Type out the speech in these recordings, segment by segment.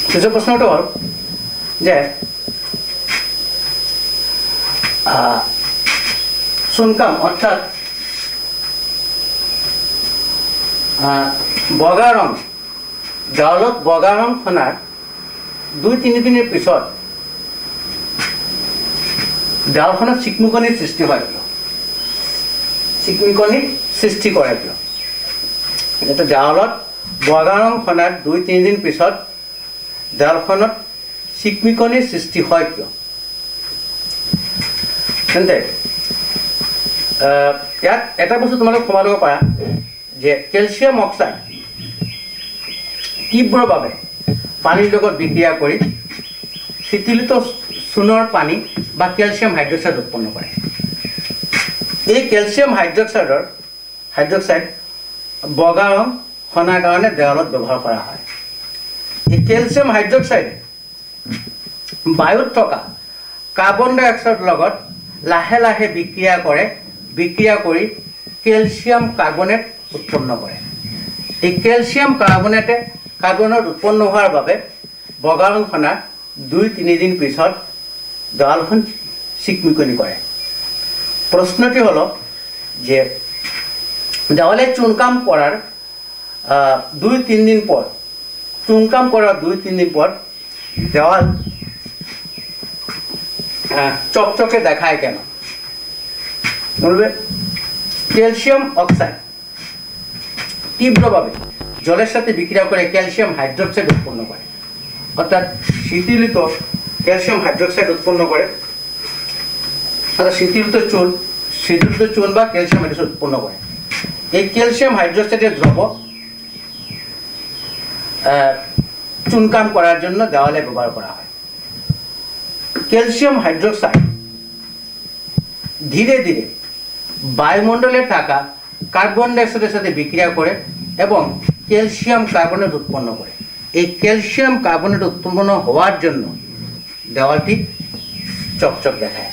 পিছৰ প্ৰশ্নটো হ'ল যে চুনকাম অৰ্থাৎ বগা ৰং দেৱালত বগা ৰং খনাৰ 2-3 দিনৰ পিছত দেৱালখনত চিকমিকনিৰ সৃষ্টি হয় কিয় চিকমিকনিৰ সৃষ্টি কৰে কিয় এটা দেৱালত বগা ৰং খনাৰ 2-3 দিন পিছত দেৱালখনত চিকমিকনিৰ সৃষ্টি হয় কিয় তেন্তে ইয়াত এটা বস্তু তোমালোক কমাই ল'ব পাৰা যে ক্যালসিয়াম অক্সাইড তীব্ৰভাৱে পানীৰ লগত বিক্ৰিয়া কৰি শীতলিত চূনৰ পানী বা ক্যালসিয়াম হাইড্ৰক্সাইড উৎপন্ন কৰে এই ক্যালসিয়াম হাইড্ৰক্সাইড বগা ৰং খনাৰ কাৰণে দেৱালত ব্যৱহাৰ কৰা হয় এই ক্যালসিয়াম হাইড্ৰক্সাইড বায়ুত থকা কাৰ্বন ডাই অক্সাইডৰ লগত লাহে লাহে বিক্ৰিয়া কৰি ক্যালসিয়াম কাৰ্বনেট উৎপন্ন কৰে এই ক্যালসিয়াম কাৰ্বনেটে কাৰ্বনেট উৎপন্ন হোৱাৰ বাবে বগা ৰং খনা 2-3 দিন পিছত দেৱালখন চিকমিকনি কৰে প্ৰশ্নটি হল যে দেৱালে চুনকাম কৰাৰ 2-3 দিন পর চুনকাম করার 2-3 দিন পর দেওয়াল চকচকে দেখায় কেন বলবে ক্যালসিয়াম অক্সাইড তীব্রভাবে জলের সাথে বিক্রিয়া করে ক্যালসিয়াম হাইড্রক্সাইড উৎপন্ন করে অর্থাৎ শীতলিত ক্যালসিয়াম হাইড্রক্সাইড উৎপন্ন করে অর্থাৎ শীতলিত চুন বা ক্যালসিয়াম হাইড্রক্সাইড উৎপন্ন করে এই ক্যালসিয়াম হাইড্রক্সাইডের দ্রব চুনকাম করার জন্য দেওয়ালে ব্যবহার করা হয় ক্যালসিয়াম হাইড্রক্সাইড ধীরে ধীরে বায়ুমণ্ডলে থাকা কার্বন ডাই অক্সাইডের সাথে বিক্রিয়া করে এবং ক্যালসিয়াম কার্বনেট উৎপন্ন করে এই ক্যালসিয়াম কার্বনেট উৎপন্ন হওয়ার জন্য দেওয়ালটি চকচক দেখায়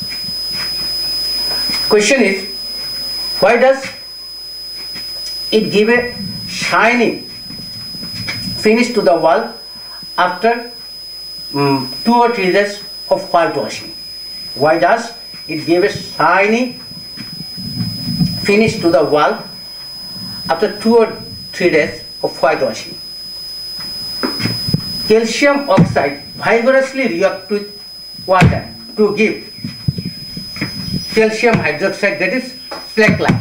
Question is, why does it give a shiny finish to the wall after 2 or 3 days of whitewashing? Why does it give a shiny finish to the wall after 2 or 3 days of whitewashing? Calcium oxide vigorously reacts with water to give calcium hydroxide, that is slackline.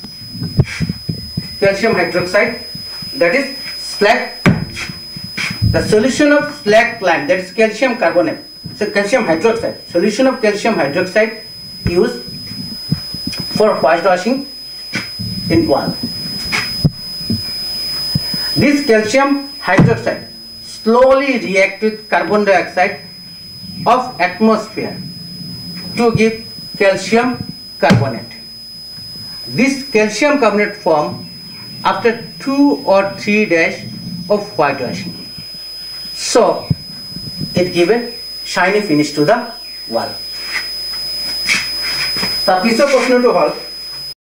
Calcium hydroxide, that is slack. The solution of slackline, that is calcium carbonate, so calcium hydroxide. Solution of calcium hydroxide used for whitewashing in wall. This calcium hydroxide slowly reacts with carbon dioxide of atmosphere to give calcium carbonate. This calcium carbonate form after 2 or 3 days of whitewashing. So it give a shiny finish to the wall. The piece of question to all.